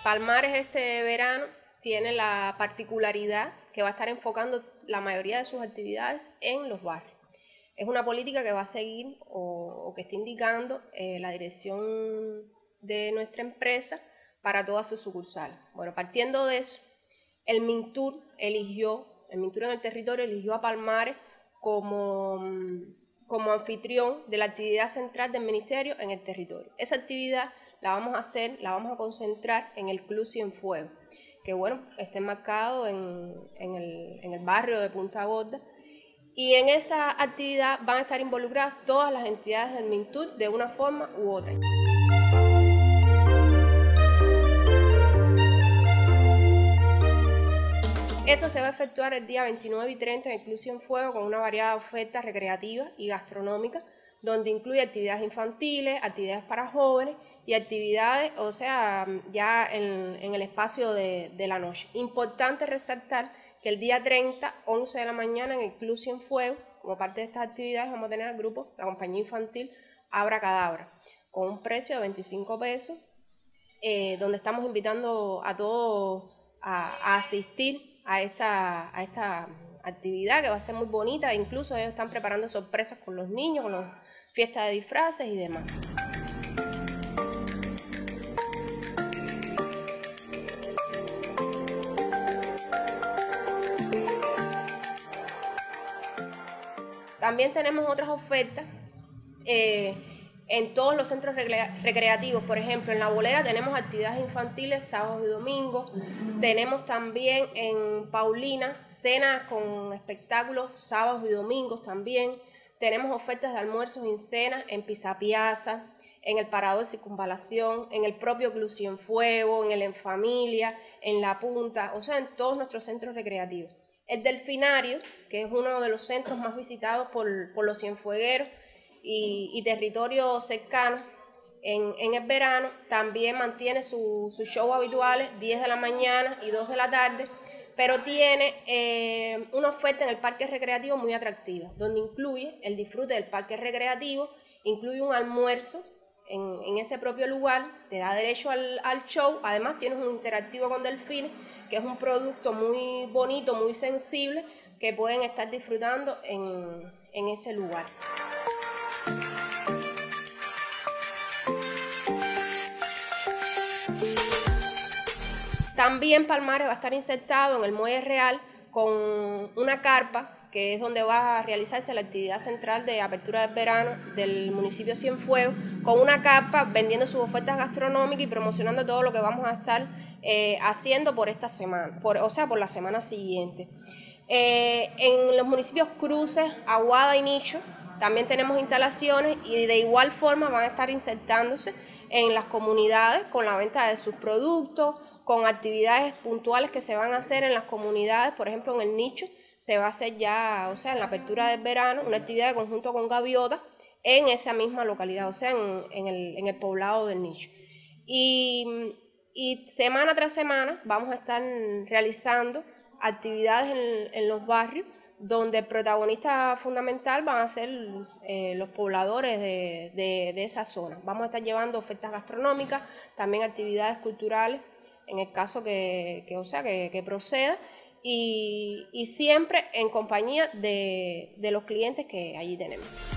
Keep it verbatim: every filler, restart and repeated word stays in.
Palmares este verano tiene la particularidad que va a estar enfocando la mayoría de sus actividades en los barrios. Es una política que va a seguir o, o que está indicando eh, la dirección de nuestra empresa para todas sus sucursales. Bueno, partiendo de eso, el MINTUR eligió, el MINTUR en el territorio eligió a Palmares como, como anfitrión de la actividad central del ministerio en el territorio. Esa actividad la vamos a hacer, la vamos a concentrar en el Club Cienfuegos, que bueno, está enmarcado en, en, el, en el barrio de Punta Gorda, y en esa actividad van a estar involucradas todas las entidades del MINTUR de una forma u otra. Eso se va a efectuar el día veintinueve y treinta en el Club Cienfuegos con una variada oferta recreativa y gastronómica, donde incluye actividades infantiles, actividades para jóvenes y actividades, o sea, ya en, en el espacio de, de la noche. Importante resaltar que el día treinta, once de la mañana, en el Club Cienfuegos, como parte de estas actividades, vamos a tener al grupo, la compañía infantil Abra Cadabra, con un precio de veinticinco pesos, eh, donde estamos invitando a todos a, a asistir a esta, a esta actividad, que va a ser muy bonita. Incluso ellos están preparando sorpresas con los niños, con las fiestas de disfraces y demás. También tenemos otras ofertas eh, en todos los centros recreativos. Por ejemplo, en La Bolera tenemos actividades infantiles sábados y domingos. Tenemos también en Paulina cenas con espectáculos sábados y domingos también. Tenemos ofertas de almuerzos y cenas en Pisapiazza, en el Parador Circunvalación, en el propio Club Cienfuegos, en el En Familia, en La Punta, o sea, en todos nuestros centros recreativos. El Delfinario, que es uno de los centros más visitados por, por los cienfuegueros y, y territorios cercanos, en, en el verano también mantiene sus su shows habituales, diez de la mañana y dos de la tarde, pero tiene eh, una oferta en el parque recreativo muy atractiva, donde incluye el disfrute del parque recreativo, incluye un almuerzo en, en ese propio lugar, te da derecho al, al show. Además tienes un interactivo con delfines, que es un producto muy bonito, muy sensible, que pueden estar disfrutando en, en ese lugar. También Palmares va a estar insertado en el Muelle Real con una carpa, que es donde va a realizarse la actividad central de apertura del verano del municipio de Cienfuegos, con una carpa vendiendo sus ofertas gastronómicas y promocionando todo lo que vamos a estar eh, haciendo por esta semana, por, o sea, por la semana siguiente. Eh, en los municipios Cruces, Aguada y Nicho también tenemos instalaciones, y de igual forma van a estar insertándose en las comunidades con la venta de sus productos, con actividades puntuales que se van a hacer en las comunidades. Por ejemplo, en el Nicho se va a hacer ya, o sea, en la apertura del verano, una actividad de conjunto con Gaviota en esa misma localidad, o sea, en, en, el, en el poblado del Nicho. Y, y semana tras semana vamos a estar realizando actividades en, en los barrios, donde el protagonista fundamental van a ser eh, los pobladores de, de, de esa zona. Vamos a estar llevando ofertas gastronómicas, también actividades culturales, en el caso que, que, o sea, que, que proceda, y, y siempre en compañía de, de los clientes que allí tenemos.